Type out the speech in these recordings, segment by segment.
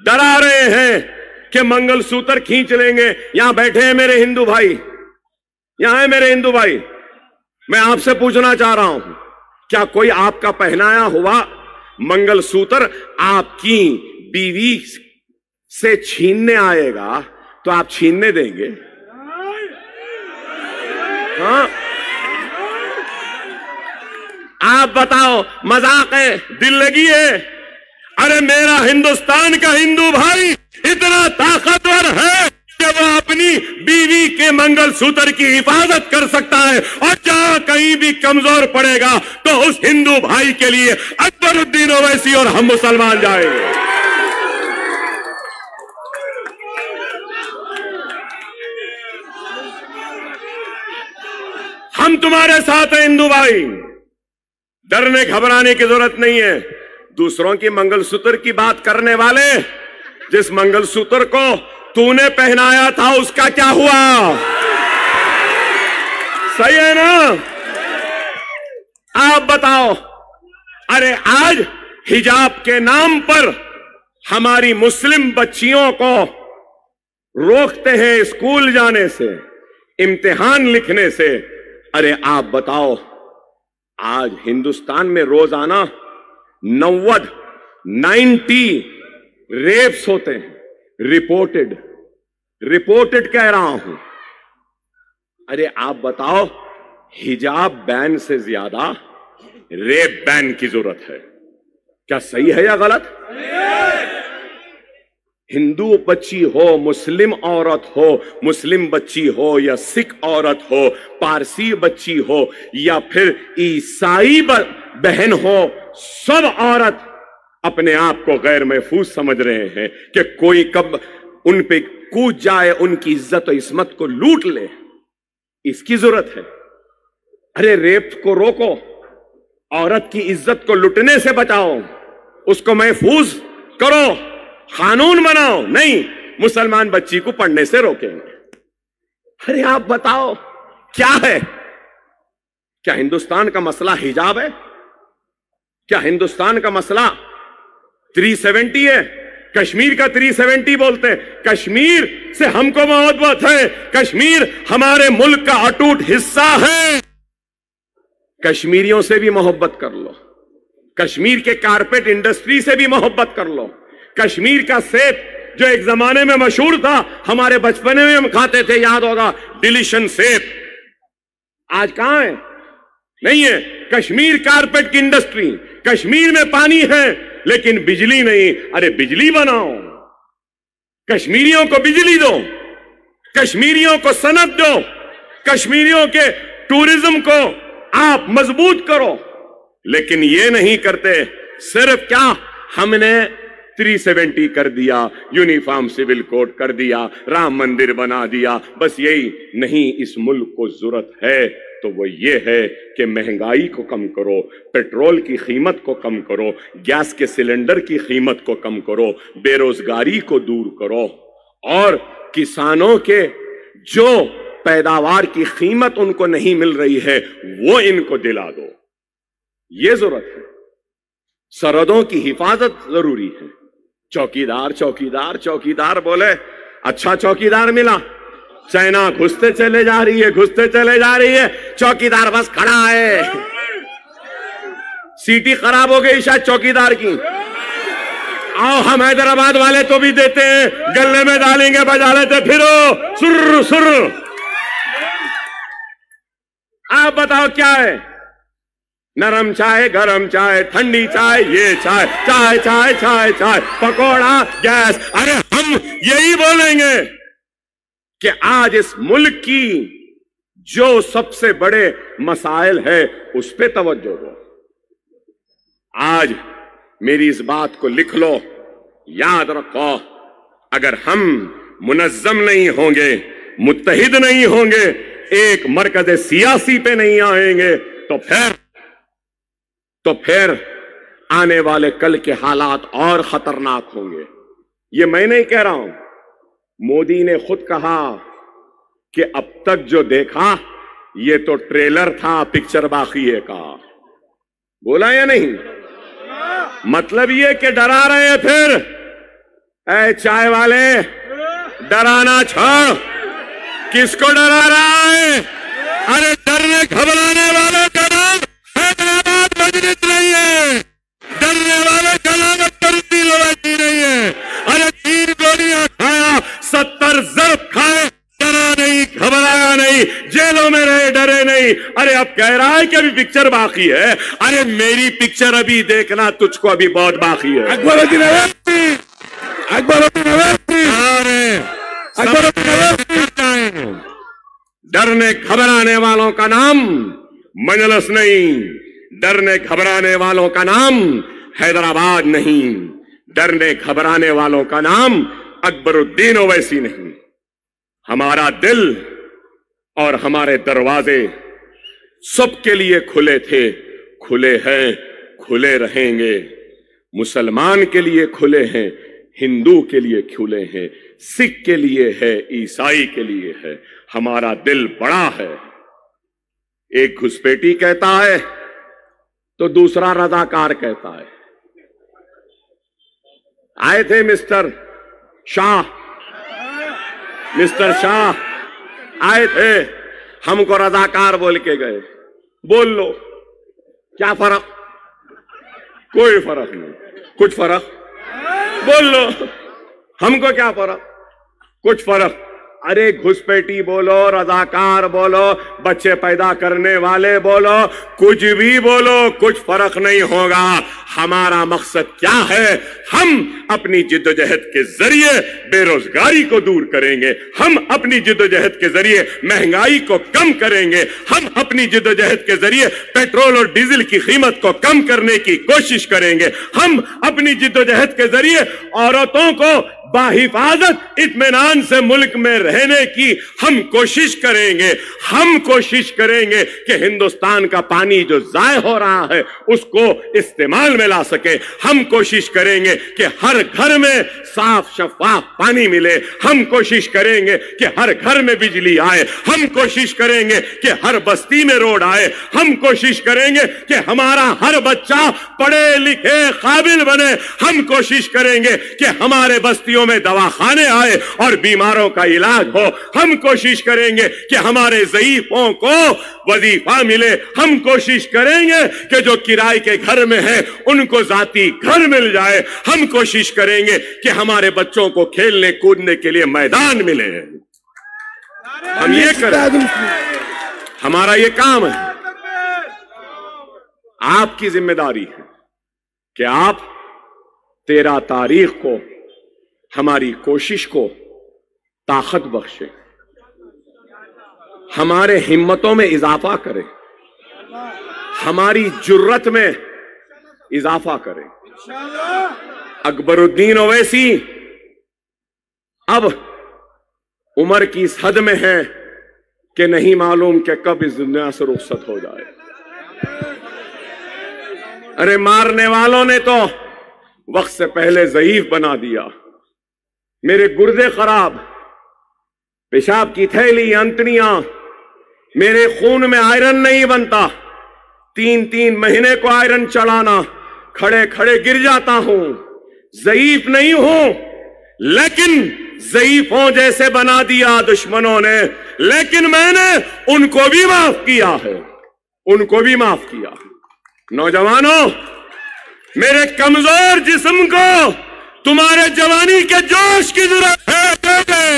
डरा रहे हैं کہ منگل سوتر کھینچ لیں گے. یہاں بیٹھے ہیں میرے ہندو بھائی, یہاں ہے میرے ہندو بھائی, میں آپ سے پوچھنا چاہ رہا ہوں, کیا کوئی آپ کا پہنایا ہوا منگل سوتر آپ کی بیوی سے چھیننے آئے گا تو آپ چھیننے دیں گے؟ ہاں آپ بتاؤ, مذاق ہے, دل لگی ہے؟ ارے میرا ہندوستان کا ہندو بھائی اتنا طاقتور ہے کہ وہ اپنی بیوی کے منگل سوتر کی حفاظت کر سکتا ہے, اور جہاں کہیں بھی کمزور پڑے گا تو اس ہندو بھائی کے لیے اکبر الدین اویسی اور ہم مسلمان جائیں گے. ہم تمہارے ساتھ ہیں ہندو بھائی, ڈرنے گھبرانے کی ضرورت نہیں ہے. دوسروں کی منگل سوتر کی بات کرنے والے, جس منگل سوتر کو تو نے پہنایا تھا اس کا کیا ہوا؟ صحیح ہے نا؟ آپ بتاؤ. ارے آج حجاب کے نام پر ہماری مسلم بچیوں کو روکتے ہیں اسکول جانے سے, امتحان لکھنے سے. ارے آپ بتاؤ, آج ہندوستان میں روزانہ 90 ریپس ہوتے ہیں, رپورٹڈ کہہ رہا ہوں. ارے آپ بتاؤ, حجاب بین سے زیادہ ریپ بین کی ضرورت ہے. کیا صحیح ہے یا غلط؟ ہندو بچی ہو, مسلم عورت ہو, مسلم بچی ہو یا سکھ عورت ہو, پارسی بچی ہو یا پھر عیسائی بہن ہو, سب عورت اپنے آپ کو غیر محفوظ سمجھ رہے ہیں کہ کوئی کب ان پہ کود جائے, ان کی عزت و عصمت کو لوٹ لے. اس کی ضرورت ہے. ارے ریپ کو روکو, عورت کی عزت کو لٹنے سے بچاؤ, اس کو محفوظ کرو, قانون بناؤ. نہیں, مسلمان بچی کو پڑھنے سے روکیں گے. ارے آپ بتاؤ کیا ہے؟ کیا ہندوستان کا مسئلہ حجاب ہے؟ کیا ہندوستان کا مسئلہ 370 ہے؟ کشمیر کا 370 بولتے ہیں. کشمیر سے ہم کو محبت ہے, کشمیر ہمارے ملک کا اٹوٹ حصہ ہے. کشمیریوں سے بھی محبت کر لو, کشمیر کے کارپیٹ انڈسٹری سے بھی محبت کر لو. کشمیر کا سیب جو ایک زمانے میں مشہور تھا, ہمارے بچپنے میں ہم کھاتے تھے, یاد ہوگا, ڈیلیشن سیب, آج کہاں ہے؟ نہیں ہے. کشمیر کارپیٹ کی انڈسٹری, کشمیر میں پانی ہے لیکن بجلی نہیں. ارے بجلی بناؤ, کشمیریوں کو بجلی دو, کشمیریوں کو صنعت دو, کشمیریوں کے ٹورزم کو آپ مضبوط کرو. لیکن یہ نہیں کرتے. صرف کیا ہم نے 370 کر دیا, یونیفارم سول کوڈ کر دیا, رام مندر بنا دیا, بس یہی نہیں. اس ملک کو ضرورت ہے تو وہ یہ ہے کہ مہنگائی کو کم کرو, پیٹرول کی قیمت کو کم کرو, گیس کے سلنڈر کی قیمت کو کم کرو, بے روزگاری کو دور کرو, اور کسانوں کے جو پیداوار کی قیمت ان کو نہیں مل رہی ہے وہ ان کو دلا دو. یہ ضرورت ہے. سرحدوں کی حفاظت ضروری ہے. چوکیدار چوکیدار چوکیدار بولے, اچھا چوکیدار ملا, چائنا گھستے چلے جا رہی ہے, گھستے چلے جا رہی ہے, چوکیدار بس کھڑا ہے. سیٹی خراب ہو گئی شاید چوکیدار کی. آؤ ہم حیدرآباد والے تو بھی دیتے ہیں, گلے میں ڈالیں گے, بجا لیتے, پھرو سر سر. آپ بتاؤ کیا ہے؟ نرم چائے, گرم چائے, ٹھنڈی چائے, یہ چائے, چائے چائے چائے چائے, پکوڑا, گیس. ارے ہم یہی بولیں گے کہ آج اس ملک کی جو سب سے بڑے مسائل ہے اس پہ توجہ دو. آج میری اس بات کو لکھ لو, یاد رکھو, اگر ہم منظم نہیں ہوں گے, متحد نہیں ہوں گے, ایک مرکز سیاسی پہ نہیں آئیں گے, تو پھر آنے والے کل کے حالات اور خطرناک ہوں گے. یہ میں نہیں کہہ رہا ہوں, مودی نے خود کہا کہ اب تک جو دیکھا یہ تو ٹریلر تھا, پکچر باقی ہے کا. بولا یا نہیں؟ مطلب یہ کہ ڈرا رہے ہیں. پھر ऐ चाय वाले, डराना छोड़। किसको डरा रहा है? अरे डरने घबराने वालों का नाम हैदराबाद मस्जिद नहीं है, डरने वाले का नाम अख्तरुद्दीन ओवैसी नहीं है। अरे 3 गोलियां खाया, 70 ज़र्ब खाए, डरा नहीं, घबराया नहीं, जेलों में रहे, डरे नहीं। अरे अब कह रहा है कि अभी पिक्चर बाकी है। अरे मेरी पिक्चर अभी देखना, तुझको अभी बहुत बाकी है। अकबरुद्दीन ओवैसी, अकबरुद्दीन ओवैसी, अकबरुद्दीन ओवैसी। डरने घबराने वालों का नाम मजलिस नहीं, डरने घबराने वालों का नाम हैदराबाद नहीं, डरने घबराने वालों का नाम अकबरुद्दीन ओवैसी नहीं। हमारा दिल और हमारे दरवाजे सबके लिए खुले थे, खुले हैं, खुले रहेंगे। मुसलमान के लिए खुले हैं, हिंदू के लिए खुले हैं, सिख के लिए है, ईसाई के लिए है। हमारा दिल बड़ा है। एक घुसपैठी कहता है तो दूसरा रजाकार कहता है। आए थे मिस्टर शाह आए थे, हमको रजाकार बोल के गए। बोल लो, क्या फर्क? कोई फर्क नहीं। कुछ फर्क? बोल लो, हमको क्या फर्क? कुछ फर्क? अरे घुसपैठी बोलो, रजाकार बोलो, बच्चे पैदा करने वाले बोलो, कुछ भी बोलो, कुछ फर्क नहीं होगा। हमारा मकसद क्या है? हम अपनी जिद्दोजहद के जरिए बेरोजगारी को दूर करेंगे, हम अपनी जिद्दोजहद के जरिए महंगाई को कम करेंगे, हम अपनी जिद्दोजहद के जरिए पेट्रोल और डीजल की कीमत को कम करने की कोशिश करेंगे, हम अपनी जिद्दोजहद के जरिए औरतों को बाहिफाजत इत्मीनान से मुल्क में रहने की हम कोशिश करेंगे। हम कोशिश करेंगे कि हिंदुस्तान का पानी जो जाय हो रहा है उसको इस्तेमाल में ला सके। हम कोशिश करेंगे कि हर घर में साफ शफाफ पानी मिले। हम कोशिश करेंगे कि हर घर में बिजली आए। हम कोशिश करेंगे कि हर बस्ती में रोड आए। हम कोशिश करेंगे कि हमारा हर बच्चा पढ़े लिखे काबिल बने। हम कोशिश करेंगे कि हमारे बस्तियों में दवाखाने आए और बीमारों का इलाज हो। हम कोशिश करेंगे कि हमारे ज़ईफों को वजीफा मिले। हम कोशिश करेंगे कि जो किराए के घर में है उनको जाती घर मिल जाए। हम कोशिश करेंगे कि हमारे बच्चों को खेलने कूदने के लिए मैदान मिले। हम ये करें, हमारा ये काम है। आपकी जिम्मेदारी है कि आप 13 तारीख को हमारी कोशिश को ताकत बख्शे, हमारे हिम्मतों में इजाफा करें, हमारी जुर्रत में इजाफा करें। अकबरुद्दीन ओवैसी अब उम्र की इस हद में है कि नहीं मालूम कि कब इस दुनिया से रुखसत हो जाए। अरे मारने वालों ने तो वक्त से पहले ज़ईफ बना दिया। मेरे गुर्दे खराब, पेशाब की थैली, अंतड़ियां, मेरे खून में आयरन नहीं बनता। 3-3 महीने को आयरन चढ़ाना, खड़े खड़े गिर जाता हूं। ज़ईफ नहीं हूं, लेकिन ज़ईफों जैसे बना दिया दुश्मनों ने। लेकिन मैंने उनको भी माफ किया है, उनको भी माफ किया। नौजवानों, मेरे कमजोर जिस्म को तुम्हारे जवानी के जोश की जरूरत है।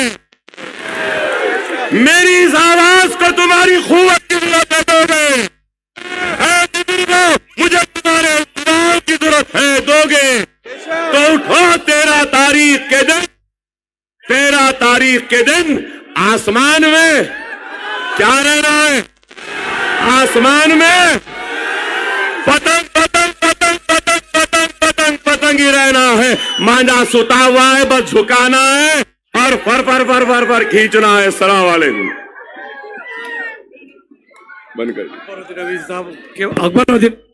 मेरी इस आवाज को तुम्हारी खूबत की जरूरत है। मुझे तुम्हारे दुआओं की जरूरत है, दोगे तो उठो। 13 तारीख के दिन, 13 तारीख के दिन आसमान में क्या रहना है? आसमान में पतंग पतंग पतंग पतंग पतंग पतंग पतंग ही रहना है। मांझा सुता हुआ है, बस झुकाना है और फर फर फर फर फर खींचना है। सलाम वालेकुम। बंद कर। अकबर